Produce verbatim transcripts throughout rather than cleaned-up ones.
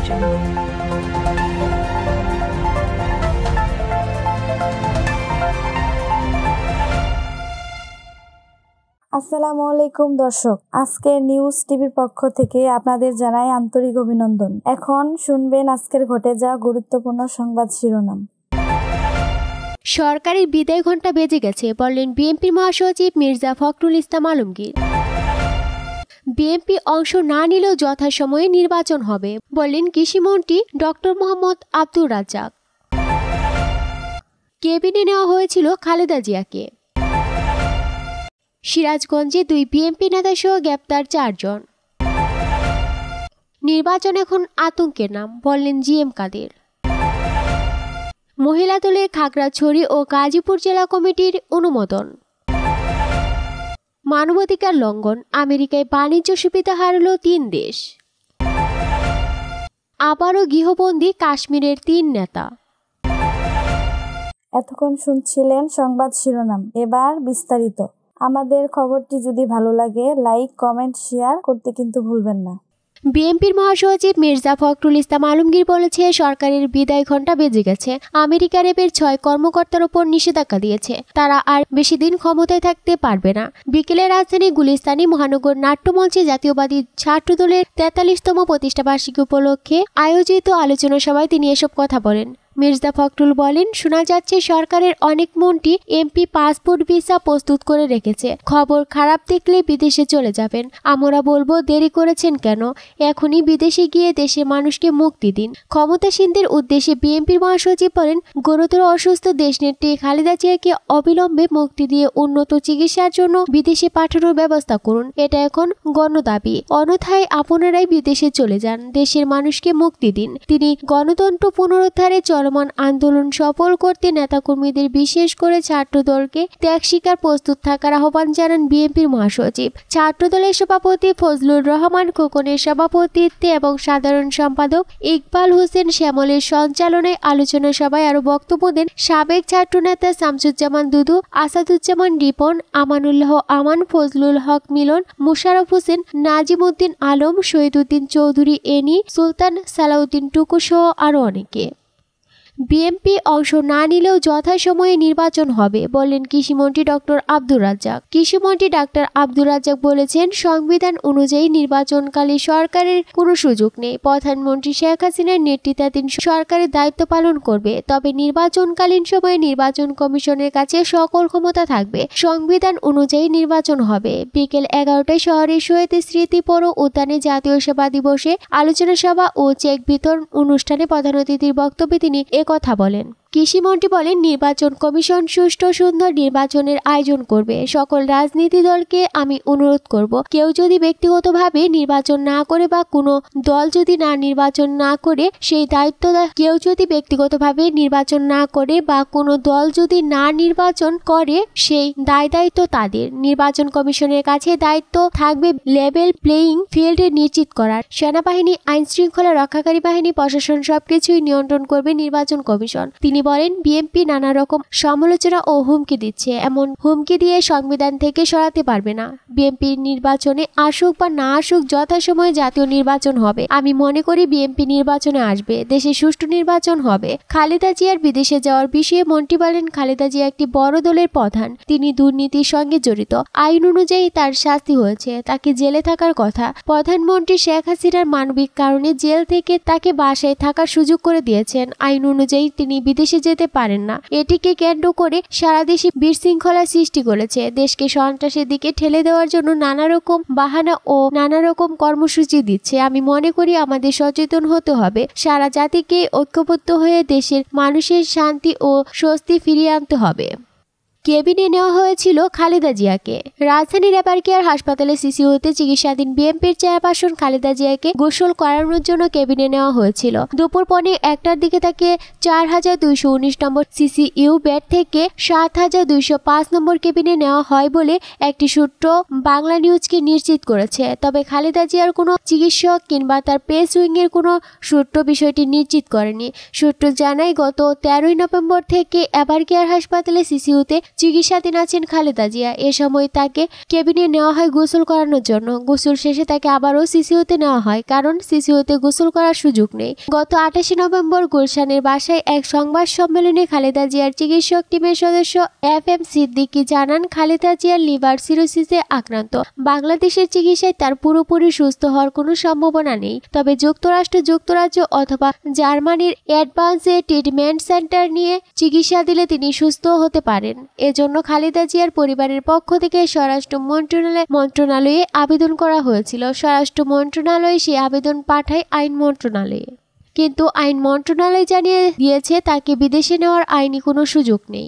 জন্য। আসসালামু আলাইকুম দর্শক, আজকে নিউজ টিভির পক্ষ থেকে আপনাদের জানাই আন্তরিক অভিনন্দন। এখন শুনবেন আজকের ঘটে যাওয়া গুরুত্বপূর্ণ সংবাদ শিরোনাম। সরকারের বিদায় ঘণ্টা বেজে গেছে বললেন বিএনপির মহাসচিব মির্জা ফখরুল ইসলাম আলমগীর। বিএনপি অংশ না নিলেও যথাসময়ে নির্বাচন হবে বললেন কৃষিমন্ত্রী ডক্টর মোহাম্মদ আব্দুর রাজ্জাক। কেবিনে নেওয়া হয়েছিল খালেদা জিয়াকে। সিরাজগঞ্জে দুই বিএনপি নেতা সহ গ্রেপ্তার চারজন। নির্বাচন এখন আতঙ্কের নাম বললেন জি এম কাদের। মহিলা দলের খাগড়াছড়ি ও গাজীপুর জেলা কমিটির অনুমোদন। মানবাধিকার লঙ্ঘন, আমেরিকায় বাণিজ্য সুবিধা হারল তিন দেশ। আবারও গৃহবন্দী কাশ্মীরের তিন নেতা। এতক্ষণ শুনছিলেন সংবাদ শিরোনাম, এবার বিস্তারিত। আমাদের খবরটি যদি ভালো লাগে লাইক, কমেন্ট, শেয়ার করতে কিন্তু ভুলবেন না। বিএনপির মহাসচিব মির্জা ফখরুল ইসলাম আলমগীর বলেছে, সরকারের বিদায় ঘণ্টা বেজে গেছে। আমেরিকা র্যাবের ছয় কর্মকর্তার ওপর নিষেধাজ্ঞা দিয়েছে, তারা আর বেশি দিন ক্ষমতায় থাকতে পারবে না। বিকেলে রাজধানী গুলিস্তানি মহানগর নাট্যমঞ্চে জাতীয়বাদী ছাত্রদলের তেতাল্লিশতম প্রতিষ্ঠাবার্ষিকী উপলক্ষে আয়োজিত আলোচনা সভায় তিনি এসব কথা বলেন। মির্জা ফখরুল বলেন, শোনা যাচ্ছে সরকারের অনেক মন্ত্রী এমপি পাসপোর্ট ভিসা প্রস্তুত করে রেখেছে, খবর খারাপ দেখলে বিদেশে চলে যাবেন। আমরা বলবো দেরি করেছেন কেন? এখনই বিদেশে গিয়ে দেশের মানুষকে মুক্তি দিন। ক্ষমতাসীনদের উদ্দেশ্যে বিএনপির মহাসচিব বলেন, গুরুতর অসুস্থ দেশনেত্রী খালেদা জিয়াকে অবিলম্বে মুক্তি দিয়ে উন্নত চিকিৎসার জন্য বিদেশে পাঠানোর ব্যবস্থা করুন। এটা এখন গণদাবি, অন্যথায় আপনারাই বিদেশে চলে যান। দেশের মানুষকে মুক্তি দিন। তিনি গণতন্ত্র পুনরুদ্ধারে চলমান আন্দোলন সফল করতে নেতাকর্মীদের, বিশেষ করে ছাত্রদলকে ত্যাগ স্বীকার প্রস্তুত থাকার আহ্বান জানান বিএনপির মহাসচিব। ছাত্রদলের সভাপতি ফজলুর রহমান খোকনের সভাপতিত্বে এবং সাধারণ সম্পাদক ইকবাল হোসেন শ্যামলের সঞ্চালনায় আলোচনা সভায় আরো বক্তব্য দেন সাবেক ছাত্রনেতা শামসুজ্জামান দুদু, আসাদুজ্জামান রিপন, আমানুল্লাহ আমান, ফজলুল হক মিলন, মুশারফ হোসেন, নাজিমউদ্দিন আলম, শহীদউদ্দিন চৌধুরী এনি, সুলতান সালাউদ্দিন টুকু সহ আরো অনেকে। বিএনপি অংশ না নিলেও যথাসময়ে নির্বাচন হবে বললেন কৃষিমন্ত্রী ডক্টর আব্দুর রাজ্জাক। কৃষিমন্ত্রী ডাক্তার আব্দুর রাজ্জাক বলেছেন, সংবিধান অনুযায়ী নির্বাচনকালে সরকারের কোনো সুযোগ নেই। প্রধানমন্ত্রী শেখ হাসিনার নেতৃত্বাধীন সরকারের দায়িত্ব পালন করবে, তবে নির্বাচনকালীন সময়ে নির্বাচন কমিশনের কাছে সকল ক্ষমতা থাকবে। সংবিধান অনুযায়ী নির্বাচন হবে। বিকেল এগারোটায় শহরের শহীদ স্মৃতি পৌর উদ্যানে জাতীয় সেবা দিবসে আলোচনা সভা ও চেক বিতরণ অনুষ্ঠানে প্রধান অতিথির বক্তব্যে তিনি কথা বলেন। কৃষিমন্ত্রী বলেন, নির্বাচন কমিশন সুষ্ঠু সুন্দর নির্বাচনের আয়োজন করবে। সকল রাজনীতি দলকে আমি অনুরোধ করব, কেউ যদি ব্যক্তিগতভাবে নির্বাচন না করে বা কোনো দল যদি না নির্বাচন না করে সেই দায়িত্ব কেউ যদি ব্যক্তিগতভাবে নির্বাচন না করে বা কোনো দল যদি না নির্বাচন করে সেই দায় দায়িত্ব তাদের। নির্বাচন কমিশনের কাছে দায়িত্ব থাকবে লেভেল প্লেয়িং ফিল্ড নিশ্চিত করার। সেনাবাহিনী, আইন শৃঙ্খলা রক্ষাকারী বাহিনী, প্রশাসন সবকিছুই নিয়ন্ত্রণ করবে নির্বাচন কমিশন। তিনি বলেন, বিএনপি নানা রকম সমালোচনা ও হুমকি দিচ্ছে, এমন হুমকি দিয়ে সংবিধান থেকে সরাতে পারবে না। বিএনপি নির্বাচনে আসুক বা না আসুক যথাসময়ে জাতীয় নির্বাচন হবে। আমি মনে করি বিএনপি নির্বাচনে আসবে, দেশে সুষ্ঠু নির্বাচন হবে। খালেদা জিয়ার বিদেশে যাওয়ার বিষয়ে মন্ত্রী বলেন, খালেদা জিয়া একটি বড় দলের প্রধান, তিনি দুর্নীতির সঙ্গে জড়িত। আইন অনুযায়ী তার শাস্তি হয়েছে, তাকে জেলে থাকার কথা। প্রধানমন্ত্রী শেখ হাসিনার মানবিক কারণে জেল থেকে তাকে বাসায় থাকার সুযোগ করে দিয়েছেন। আইন অনুযায়ী তিনি বিদেশে যেতে পারেন না। এটিকে কেন্দ্র করে সারা দেশে বিশৃঙ্খলা সৃষ্টি করেছে। দেশকে সন্ত্রাসের দিকে ঠেলে দেওয়ার জন্য নানা রকম বাহানা ও নানা রকম কর্মসূচি দিচ্ছে। আমি মনে করি আমাদের সচেতন হতে হবে। সারা জাতিকে ঐক্যবদ্ধ হয়ে দেশের মানুষের শান্তি ও স্বস্তি ফিরিয়ে আনতে হবে। কেবিনে নেওয়া হয়েছিল খালেদা জিয়াকে। রাজধানীর এবার কেয়ার হাসপাতালে সিসিইউতে চিকিৎসাধীন বিএনপির চেয়ারপারসন খালেদা জিয়াকে গোসল করানোর জন্য কেবিনে নেওয়া হয়েছিল। দুপুর পৌনে একটার দিকে তাকে চার হাজার দুইশো উনিশ নম্বর সিসিইউ বেড থেকে সাত হাজার দুইশো পাঁচ নম্বর কেবিনে নেওয়া হয় বলে একটি সূত্র বাংলা নিউজকে নিশ্চিত করেছে। তবে খালেদা জিয়ার কোনো চিকিৎসক কিংবা তার প্রেস উইংয়ের কোনো সূত্র বিষয়টি নিশ্চিত করেনি। সূত্র জানায়, গত তেরোই নভেম্বর থেকে এবার কেয়ার হাসপাতালে সিসিইউতে চিকিৎসাধীন আছেন খালেদা জিয়া। এ সময় তাকে কেবিনে নেওয়া হয় গোসল করানোর জন্য। গোসল শেষে তাকে আবারও সিসিউতে নেওয়া হয়, কারণ সিসিউতে গোসল করার সুযোগ নেই। গত আঠাশে নভেম্বর গুলশানের বাসায় এক সংবাদ সম্মেলনে খালেদা জিয়ার চিকিৎসক টিমের সদস্য এফ এম সিদ্দিকী জানান, খালেদা জিয়ার লিভার সিরোসিসে আক্রান্ত। বাংলাদেশের চিকিৎসায় তার পুরোপুরি সুস্থ হওয়ার কোনো সম্ভাবনা নেই, তবে যুক্তরাষ্ট্র, যুক্তরাজ্য অথবা জার্মানির অ্যাডভান্স ট্রিটমেন্ট সেন্টার নিয়ে চিকিৎসা দিলে তিনি সুস্থ হতে পারেন। এজন্য খালেদা জিয়ার পরিবারের পক্ষ থেকে স্বরাষ্ট্র মন্ত্রণালয় মন্ত্রণালয়ে আবেদন করা হয়েছিল। স্বরাষ্ট্র মন্ত্রণালয় সেই আবেদন পাঠায় আইন মন্ত্রণালয়ে, কিন্তু আইন মন্ত্রণালয় জানিয়ে দিয়েছে তাকে বিদেশে নেওয়ার আইনি কোনো সুযোগ নেই।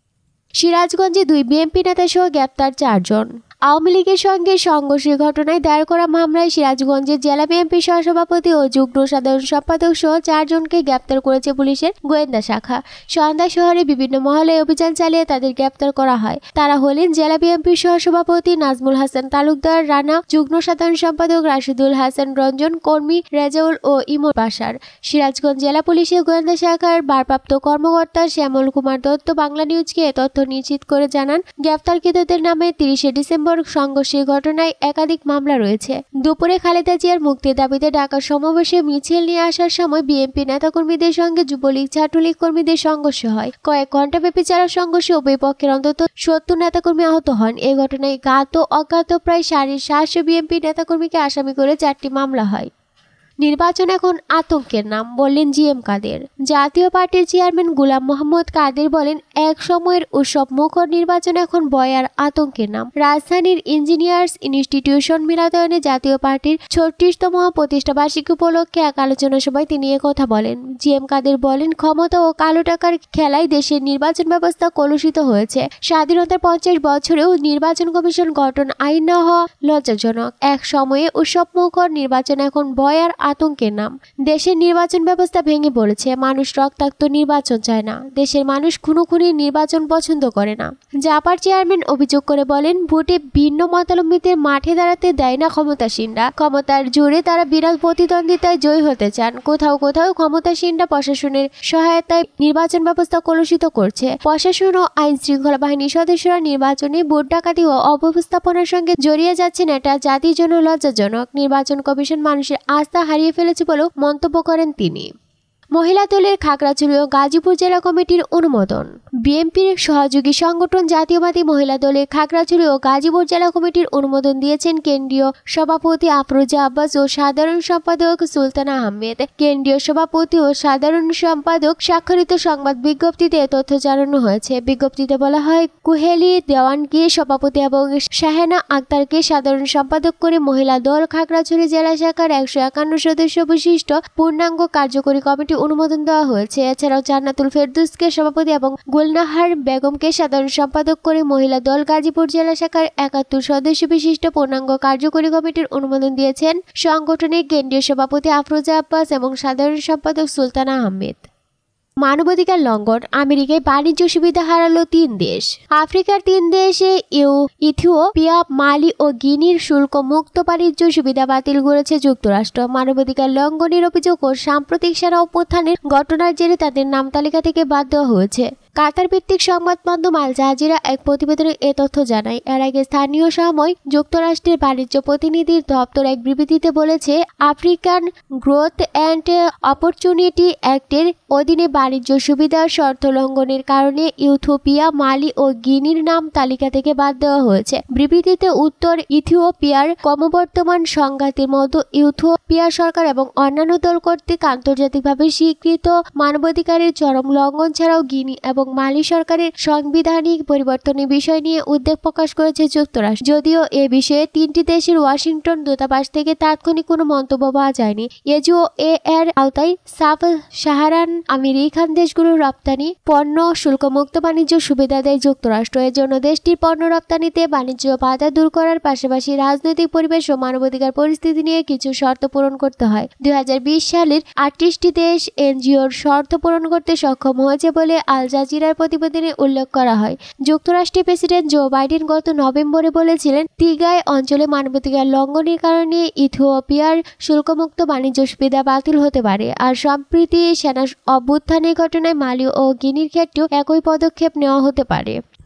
সিরাজগঞ্জে দুই বিএনপি নেতা সহ গ্রেপ্তার চারজন। আওয়ামী লীগের সঙ্গে সংঘর্ষের ঘটনায় দায়ের করা মামলায় সিরাজগঞ্জের জেলা বিএনপির সহসভাপতি ও যুগ্ম সাধারণ সম্পাদক সহ চারজনকে গ্রেপ্তার করেছে পুলিশের গোয়েন্দা শাখা। সন্ধ্যা শহরে বিভিন্ন মহলে অভিযান চালিয়ে তাদের গ্রেপ্তার করা হয়। তারা হলেন জেলা বিএনপির সহসভাপতি নাজমুল হাসান তালুকদার রানা, যুগ্ম সাধারণ সম্পাদক রাশিদুল হাসান রঞ্জন, কর্মী রেজাউল ও ইমন বাশার। সিরাজগঞ্জ জেলা পুলিশের গোয়েন্দা শাখার ভারপ্রাপ্ত কর্মকর্তা শ্যামল কুমার দত্ত বাংলা নিউজকে এ তথ্য নিশ্চিত করে জানান, গ্রেপ্তারকৃতদের নামে তিরিশে ডিসেম্বর সংঘর্ষের ঘটনায় একাধিক মামলা রয়েছে। দুপুরে খালেদা জিয়ার মুক্তির দাবিতে ঢাকা সমাবেশে মিছিল নিয়ে আসার সময় বিএনপি নেতাকর্মীদের সঙ্গে যুবলীগ, ছাত্রলীগ কর্মীদের সংঘর্ষ হয়। কয়েক ঘণ্টাব্যাপী চালা সংঘর্ষে উভয় পক্ষের অন্তত সত্তর নেতাকর্মী আহত হন। এ ঘটনায় জ্ঞাত অজ্ঞাত প্রায় সাড়ে সাতশো বিএনপি নেতাকর্মীকে আসামি করে চারটি মামলা হয়। নির্বাচন এখন আতঙ্কের নাম, বললেন জি এম কাদের। জাতীয় পার্টির চেয়ারম্যান গোলাম মোহাম্মদ কাদের বলেন, এক সময়ের উৎসব মুখর নির্বাচন এখন ভয় আর আতঙ্কের নাম। রাজধানীর ইঞ্জিনিয়ার্স ইনস্টিটিউশন মিলনায়তনে জাতীয় পার্টির ছত্রিশতম প্রতিষ্ঠা বার্ষিকী উপলক্ষে এক আলোচনা সভায় তিনি কথা বলেন। জি এম কাদের বলেন, ক্ষমতা ও কালো টাকার খেলায় দেশের নির্বাচন ব্যবস্থা কলুষিত হয়েছে। স্বাধীনতার পঞ্চাশ বছরেও নির্বাচন কমিশন গঠন আইন না হওয়া লজ্জাজনক। এক সময়ে উৎসব মুখর নির্বাচন এখন ভয় আর আতঙ্কের নাম। দেশের নির্বাচন ব্যবস্থা ভেঙে পড়েছে। মানুষ রক্তাক্ত নির্বাচন চায় না। দেশের মানুষ খুনোখুনি নির্বাচন পছন্দ করে না। জাপার চেয়ারম্যান অভিযোগ করে বলেন, ভোটে ভিন্ন মতাবলম্বীদের মাঠে দাঁড়াতে দেয় না ক্ষমতাসীনরা। ক্ষমতার জোরে তারা বিরাট প্রতিদ্বন্দ্বিতায় জয়ী হতে চান। কোথাও কোথাও ক্ষমতাসীনরা প্রশাসনের সহায়তায় নির্বাচন ব্যবস্থা কলুষিত করছে। প্রশাসন ও আইন শৃঙ্খলা বাহিনীর সদস্যরা নির্বাচনে ভোট ডাকাতি ও অব্যবস্থাপনার সঙ্গে জড়িয়ে যাচ্ছেন। এটা জাতির জন্য লজ্জাজনক। নির্বাচন কমিশন মানুষের আস্থা হারিয়ে ফেলেছে বলেও মন্তব্য করেন তিনি। মহিলা দলের খাগড়াছড়ি ও গাজীপুর জেলা কমিটির অনুমোদন। বিএনপির সহযোগী সংগঠন জাতীয়বাদী মহিলা দলের খাগড়াছড়ি ও গাজীপুর জেলা কমিটির অনুমোদন দিয়েছেন কেন্দ্রীয় সভাপতি আফরোজা আব্বাস ও সাধারণ সম্পাদক সুলতানা আহমেদ। কেন্দ্রীয় সভাপতি ও সাধারণ সম্পাদক স্বাক্ষরিত সংবাদ বিজ্ঞপ্তিতে এ তথ্য জানানো হয়েছে। বিজ্ঞপ্তিতে বলা হয়, কুহেলি দেওয়ানকে সভাপতি এবং শাহেনা আক্তারকে সাধারণ সম্পাদক করে মহিলা দল খাগড়াছড়ি জেলা শাখার একশো একান্ন সদস্য বিশিষ্ট পূর্ণাঙ্গ কার্যকরী কমিটি অনুমোদন দেওয়া হয়েছে। এছাড়াও জান্নাতুল ফেরদৌসকে সভাপতি এবং গুলনাহার বেগমকে সাধারণ সম্পাদক করে মহিলা দল গাজীপুর জেলা শাখার একাত্তর সদস্য বিশিষ্ট পূর্ণাঙ্গ কার্যকরী কমিটির অনুমোদন দিয়েছেন সংগঠনের কেন্দ্রীয় সভাপতি আফরোজা আব্বাস এবং সাধারণ সম্পাদক সুলতানা আহমেদ। মানবাধিকার লঙ্ঘন। আমেরিকায় বাণিজ্য সুবিধা হারালো তিন দেশ। আফ্রিকার তিন দেশে ইউ ইথিওপিয়া, মালি ও গিনির শুল্ক মুক্ত বাণিজ্য সুবিধা বাতিল করেছে যুক্তরাষ্ট্র। মানবাধিকার লঙ্ঘনের অভিযোগ ও সাম্প্রতিক সেনা অভ্যুত্থানের ঘটনার জেরে তাদের নাম তালিকা থেকে বাদ দেওয়া হয়েছে। কাতার ভিত্তিক সংবাদ মাধ্যম আল জাজিরা এক প্রতিবেদনে এ তথ্য জানায়। এর আগে স্থানীয় সময় যুক্তরাষ্ট্রের বাণিজ্য প্রতিনিধির দপ্তর এক বিবৃতিতে বলেছে, আফ্রিকান গ্রোথ অ্যান্ড অপরচুনিটি অ্যাক্টের অধীনে বাণিজ্য সুবিধার শর্ত লঙ্ঘনের কারণে ইথিওপিয়া, মালি ও গিনির নাম তালিকা থেকে বাদ দেওয়া হয়েছে। বিবৃতিতে উত্তর ইথিওপিয়ার ক্রমবর্ধমান সংঘাতের মধ্যে ইথিওপিয়া সরকার এবং অন্যান্য দল কর্তৃক আন্তর্জাতিকভাবে স্বীকৃত মানবাধিকারের চরম লঙ্ঘন ছাড়াও গিনি এবং মালি সরকারের সাংবিধানিক পরিবর্তনের বিষয় নিয়ে উদ্বেগ প্রকাশ করেছে যুক্তরাষ্ট্র। যদিও এ বিষয়ে তিনটি দেশের ওয়াশিংটন দূতাবাস থেকে তাৎক্ষণিক কোনো মন্তব্য পাওয়া যায়নি। এজিও এ এর আওতায় সাব সাহারান আমেরিকান দেশগুলোর রপ্তানি পণ্য শুল্কমুক্ত বাণিজ্য সুবিধা দেয় যুক্তরাষ্ট্র। এর জন্য দেশটির পণ্য রপ্তানিতে বাণিজ্য বাধা দূর করার পাশাপাশি রাজনৈতিক পরিবেশ ও মানবাধিকার পরিস্থিতি নিয়ে কিছু শর্ত পূরণ করতে হয়। দুই হাজার বিশ সালের আটত্রিশটি দেশ এনজিওর শর্ত পূরণ করতে সক্ষম হয়েছে বলে আল জাজিরার প্রতিবেদনে উল্লেখ করা হয়। যুক্তরাষ্ট্রের প্রেসিডেন্ট জো বাইডেন গত নভেম্বরে বলেছিলেন, তিগায় অঞ্চলে মানবাধিকার লঙ্ঘনের কারণে ইথিওপিয়ার শুল্কমুক্ত বাণিজ্য সুবিধা বাতিল হতে পারে। আর সম্প্রতি সেনা অভ্যুত্থানের ঘটনায় মালি ও গিনির ক্ষেত্রেও একই পদক্ষেপ নেওয়া হতে পারে।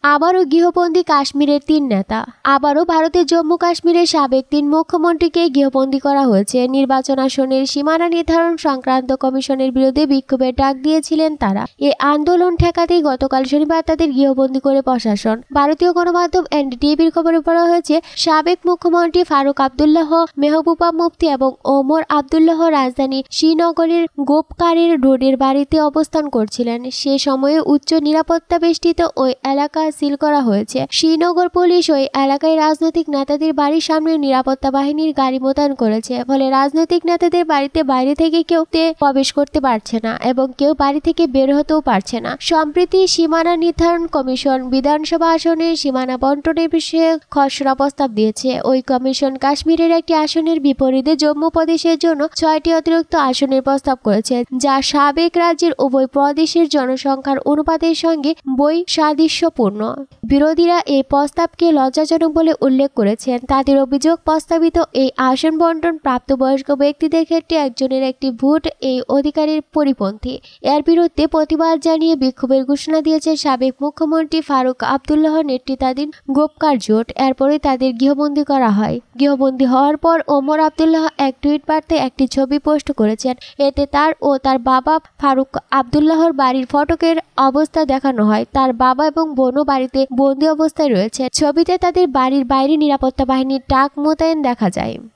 আবারও গৃহবন্দী কাশ্মীরের তিন নেতা। আবারও ভারতের জম্মু কাশ্মীরের সাবেক তিন মুখ্যমন্ত্রীকে গৃহবন্দী করা হয়েছে। নির্বাচন আসনের সীমানা নির্ধারণ সংক্রান্ত কমিশনের বিরুদ্ধে বিক্ষোভের ডাক দিয়েছিলেন তারা। এ আন্দোলন ঠেকাতেই গতকাল শনিবার তাদের গৃহবন্দী করে প্রশাসন। ভারতীয় গণমাধ্যম এনডিটিভির খবরে বলা হয়েছে, সাবেক মুখ্যমন্ত্রী ফারুক আবদুল্লাহ, মেহবুবা মুফতি এবং ওমর আবদুল্লাহ রাজধানী শ্রীনগরের গোপকারের রোডের বাড়িতে অবস্থান করছিলেন। সে সময়ে উচ্চ নিরাপত্তা বেষ্টিত ওই এলাকা সিল করা হয়েছে। শ্রীনগর পুলিশ ওই এলাকায় রাজনৈতিক নেতাদের বাড়ির সামনে নিরাপত্তা বাহিনীর গাড়ি মোতায়েন করেছে। ফলে রাজনৈতিক নেতাদের বাড়িতে বাইরে থেকে কেউ প্রবেশ করতে পারছে না এবং কেউ বাড়ি থেকে বের হতেও পারছে না। সম্প্রতি সীমানা নির্ধারণ কমিশন বিধানসভা আসনের সীমানা বন্টনের বিষয়ে খসড়া প্রস্তাব দিয়েছে। ওই কমিশন কাশ্মীরের একটি আসনের বিপরীতে জম্মু প্রদেশের জন্য ছয়টি অতিরিক্ত আসনের প্রস্তাব করেছে, যা সাবেক রাজ্যের উভয় প্রদেশের জনসংখ্যার অনুপাতের সঙ্গে বৈসাদৃশ্যপূর্ণ। বিরোধীরা এই প্রস্তাবকে লজ্জাজনক বলে উল্লেখ করেছেন। তাদের অভিযোগ, প্রস্তাবিত এই আসন বন্টন প্রাপ্তবয়স্ক ব্যক্তিদের ক্ষেত্রে একজনের একটি ভোট এই অধিকারের পরিপন্থী। এর বিরুদ্ধে প্রতিবাদ জানিয়ে বিক্ষোভের ঘোষণা দিয়েছে সাবেক মুখ্যমন্ত্রী ফারুক আবদুল্লাহ নেতৃত্বাধীন গোপকার জোট। এরপরে তাদের গৃহবন্দী করা হয়। গৃহবন্দী হওয়ার পর ওমর আবদুল্লাহ এক টুইট বার্তায় একটি ছবি পোস্ট করেছেন। এতে তার ও তার বাবা ফারুক আবদুল্লাহর বাড়ির ফটকের অবস্থা দেখানো হয়। তার বাবা এবং বোনও বাড়িতে বন্দী অবস্থায় রয়েছে। ছবিতে তাদের বাড়ির বাইরে নিরাপত্তা বাহিনীর ট্রাক মোতায়েন দেখা যায়।